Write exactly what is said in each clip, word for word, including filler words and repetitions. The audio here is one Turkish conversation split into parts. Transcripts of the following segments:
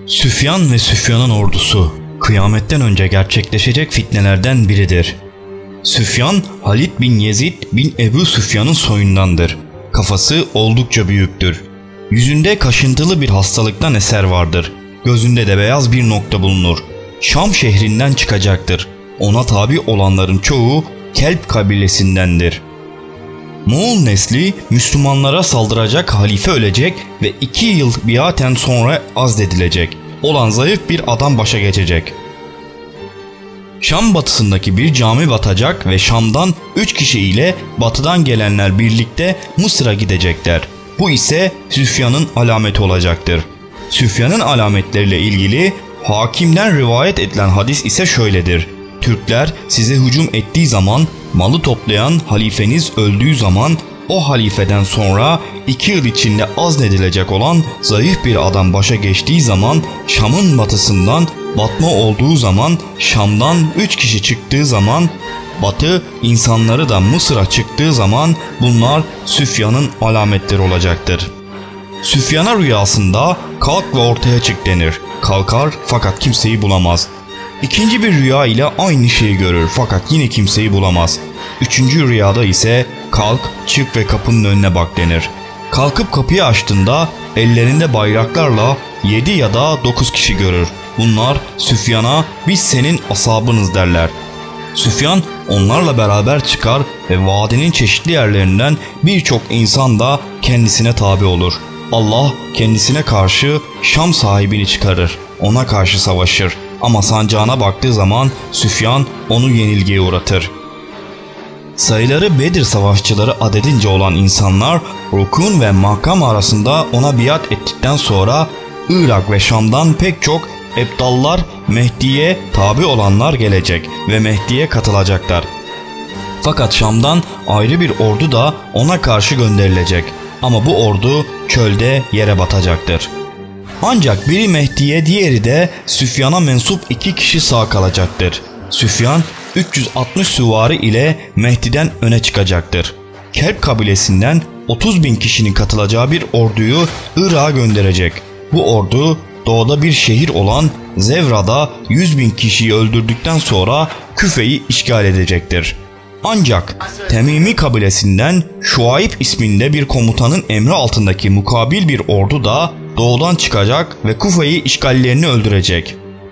Süfyan ve Süfyan'ın ordusu kıyametten önce gerçekleşecek fitnelerden biridir. Süfyan, Halid bin Yezid bin Ebu Süfyan'ın soyundandır. Kafası oldukça büyüktür. Yüzünde kaşıntılı bir hastalıktan eser vardır. Gözünde de beyaz bir nokta bulunur. Şam şehrinden çıkacaktır. Ona tabi olanların çoğu Kelp kabilesindendir. Moğol nesli Müslümanlara saldıracak halife ölecek ve iki yıl biaten sonra azledilecek olan zayıf bir adam başa geçecek. Şam batısındaki bir cami batacak ve Şam'dan üç kişi ile batıdan gelenler birlikte Mısır'a gidecekler. Bu ise Süfyan'ın alameti olacaktır. Süfyan'ın alametleriyle ilgili Hakim'den rivayet edilen hadis ise şöyledir. Türkler size hücum ettiği zaman, malı toplayan halifeniz öldüğü zaman, o halifeden sonra iki yıl içinde azledilecek olan zayıf bir adam başa geçtiği zaman, Şam'ın batısından batma olduğu zaman, Şam'dan üç kişi çıktığı zaman, batı insanları da Mısır'a çıktığı zaman bunlar Süfyan'ın alametleri olacaktır. Süfyan'a rüyasında kalk ve ortaya çık denir. Kalkar fakat kimseyi bulamaz. İkinci bir rüya ile aynı şeyi görür fakat yine kimseyi bulamaz. Üçüncü rüyada ise kalk, çık ve kapının önüne bak denir. Kalkıp kapıyı açtığında ellerinde bayraklarla yedi ya da dokuz kişi görür. Bunlar Süfyan'a biz senin ashabınız derler. Süfyan onlarla beraber çıkar ve vadinin çeşitli yerlerinden birçok insan da kendisine tabi olur. Allah kendisine karşı Şam sahibini çıkarır. Ona karşı savaşır. Ama sancağına baktığı zaman Süfyan onu yenilgiye uğratır. Sayıları Bedir savaşçıları adedince olan insanlar rukun ve makam arasında ona biat ettikten sonra Irak ve Şam'dan pek çok ebdallar Mehdi'ye tabi olanlar gelecek ve Mehdi'ye katılacaklar. Fakat Şam'dan ayrı bir ordu da ona karşı gönderilecek. Ama bu ordu çölde yere batacaktır. Ancak biri Mehdi'ye, diğeri de Süfyan'a mensup iki kişi sağ kalacaktır. Süfyan üç yüz altmış süvari ile Mehdi'den öne çıkacaktır. Kelp kabilesinden otuz bin kişinin katılacağı bir orduyu Irak'a gönderecek. Bu ordu doğuda bir şehir olan Zevra'da yüz bin kişiyi öldürdükten sonra Küfe'yi işgal edecektir. Ancak Temimi kabilesinden Şuayb isminde bir komutanın emri altındaki mukabil bir ordu da doğudan çıkacak ve Kufe'yi işgallerini öldürecek.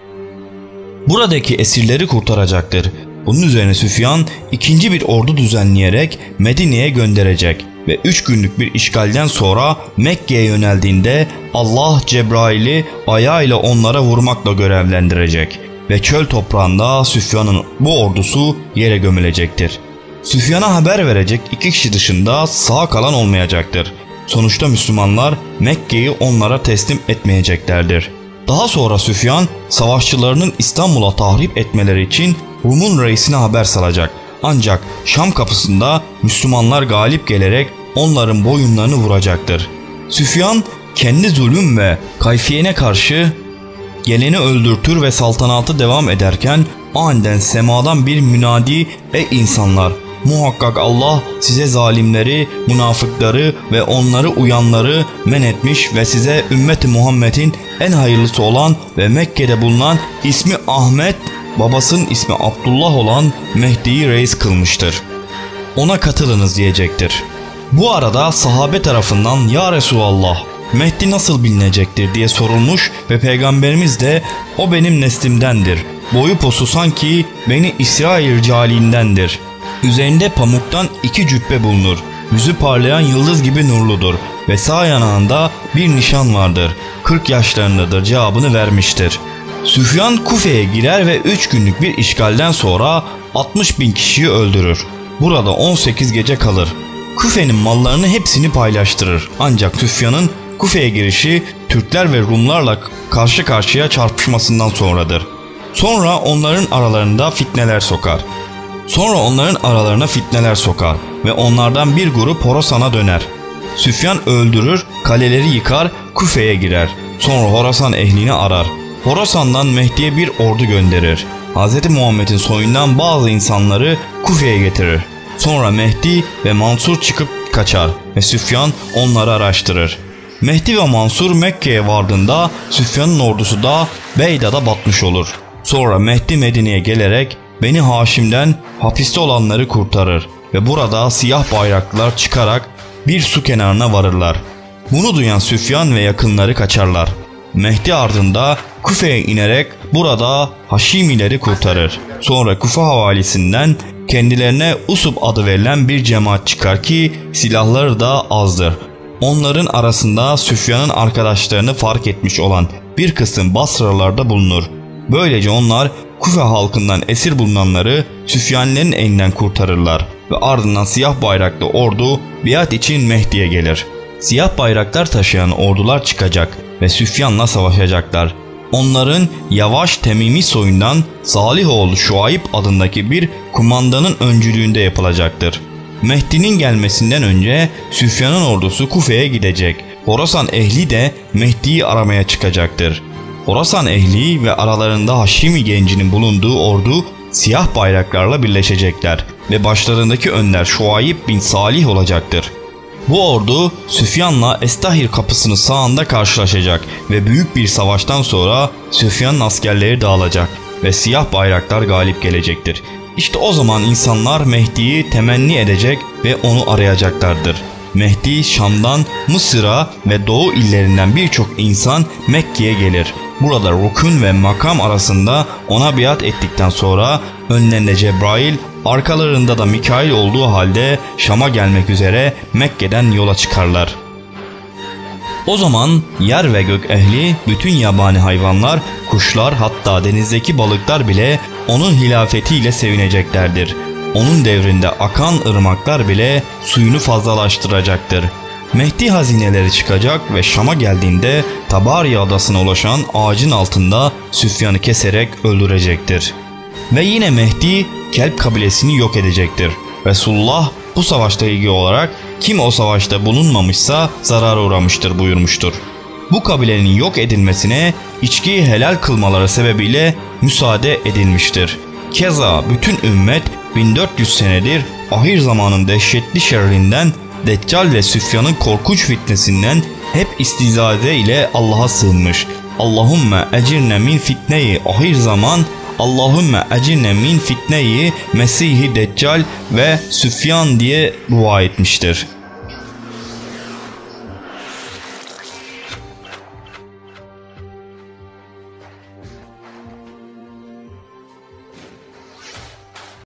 Buradaki esirleri kurtaracaktır. Bunun üzerine Süfyan ikinci bir ordu düzenleyerek Medine'ye gönderecek ve üç günlük bir işgalden sonra Mekke'ye yöneldiğinde Allah Cebrail'i ayağıyla onlara vurmakla görevlendirecek ve çöl toprağında Süfyan'ın bu ordusu yere gömülecektir. Süfyan'a haber verecek iki kişi dışında sağ kalan olmayacaktır. Sonuçta Müslümanlar Mekke'yi onlara teslim etmeyeceklerdir. Daha sonra Süfyan savaşçılarının İstanbul'a tahrip etmeleri için Rum'un reisine haber salacak. Ancak Şam kapısında Müslümanlar galip gelerek onların boyunlarını vuracaktır. Süfyan kendi zulüm ve kayfiyene karşı geleni öldürtür ve saltanatı devam ederken aniden semadan bir münadi ey insanlar! Muhakkak Allah size zalimleri, münafıkları ve onları uyanları men etmiş ve size ümmeti Muhammed'in en hayırlısı olan ve Mekke'de bulunan ismi Ahmet, babasının ismi Abdullah olan Mehdi'yi reis kılmıştır. Ona katılınız diyecektir. Bu arada sahabe tarafından ya Resulallah Mehdi nasıl bilinecektir diye sorulmuş ve Peygamberimiz de o benim neslimdendir. Boyu posu sanki Beni İsrail ricaliğindendir. Üzerinde pamuktan iki cübbe bulunur. Yüzü parlayan yıldız gibi nurludur ve sağ yanağında bir nişan vardır. kırk yaşlarındadır cevabını vermiştir. Süfyan Kufe'ye girer ve üç günlük bir işgalden sonra altmış bin kişiyi öldürür. Burada on sekiz gece kalır. Kufe'nin mallarını hepsini paylaştırır. Ancak Süfyan'ın Kufe'ye girişi Türkler ve Rumlarla karşı karşıya çarpışmasından sonradır. Sonra onların aralarında fitneler sokar. Sonra onların aralarına fitneler sokar ve onlardan bir grup Horasan'a döner. Süfyan öldürür, kaleleri yıkar, Kufe'ye girer. Sonra Horasan ehlini arar. Horasan'dan Mehdi'ye bir ordu gönderir. Hz. Muhammed'in soyundan bazı insanları Kufe'ye getirir. Sonra Mehdi ve Mansur çıkıp kaçar ve Süfyan onları araştırır. Mehdi ve Mansur Mekke'ye vardığında Süfyan'ın ordusu da Beyda'da batmış olur. Sonra Mehdi Medine'ye gelerek Beni Haşim'den hapiste olanları kurtarır ve burada siyah bayraklılar çıkarak bir su kenarına varırlar. Bunu duyan Süfyan ve yakınları kaçarlar. Mehdi ardında Küfe'ye inerek burada Haşimileri kurtarır. Sonra Küfe havalisinden kendilerine Usub adı verilen bir cemaat çıkar ki silahları da azdır. Onların arasında Süfyan'ın arkadaşlarını fark etmiş olan bir kısım Basralılar da bulunur. Böylece onlar Küfe halkından esir bulunanları Süfyanilerin elinden kurtarırlar ve ardından siyah bayraklı ordu biat için Mehdi'ye gelir. Siyah bayraklar taşıyan ordular çıkacak ve Süfyan'la savaşacaklar. Onların Yavaş Temimi soyundan Salihoğlu Şuayb adındaki bir kumandanın öncülüğünde yapılacaktır. Mehdi'nin gelmesinden önce Süfyan'ın ordusu Kufe'ye gidecek. Horasan ehli de Mehdi'yi aramaya çıkacaktır. Horasan ehli ve aralarında Haşimi gencinin bulunduğu ordu siyah bayraklarla birleşecekler ve başlarındaki önder Şuayb bin Salih olacaktır. Bu ordu Süfyan'la Estahir kapısının sağında karşılaşacak ve büyük bir savaştan sonra Süfyan'ın askerleri dağılacak ve siyah bayraklar galip gelecektir. İşte o zaman insanlar Mehdi'yi temenni edecek ve onu arayacaklardır. Mehdi Şam'dan Mısır'a ve Doğu illerinden birçok insan Mekke'ye gelir. Burada rukun ve makam arasında ona biat ettikten sonra önlerinde Cebrail, arkalarında da Mikail olduğu halde Şam'a gelmek üzere Mekke'den yola çıkarlar. O zaman yer ve gök ehli, bütün yabani hayvanlar, kuşlar, hatta denizdeki balıklar bile onun hilafetiyle sevineceklerdir. Onun devrinde akan ırmaklar bile suyunu fazlalaştıracaktır. Mehdi hazineleri çıkacak ve Şam'a geldiğinde Tabariye adasına ulaşan ağacın altında Süfyan'ı keserek öldürecektir. Ve yine Mehdi Kelp kabilesini yok edecektir. Resulullah bu savaşta ilgili olarak kim o savaşta bulunmamışsa zarara uğramıştır buyurmuştur. Bu kabilenin yok edilmesine içkiyi helal kılmaları sebebiyle müsaade edilmiştir. Keza bütün ümmet bin dört yüz senedir ahir zamanın dehşetli şerrinden, Deccal ve Süfyan'ın korkunç fitnesinden hep istizade ile Allah'a sığınmış. Allahümme ecirne min fitneyi ahir zaman, Allahümme ecirne min fitneyi Mesih-i Deccal ve Süfyan diye dua etmiştir.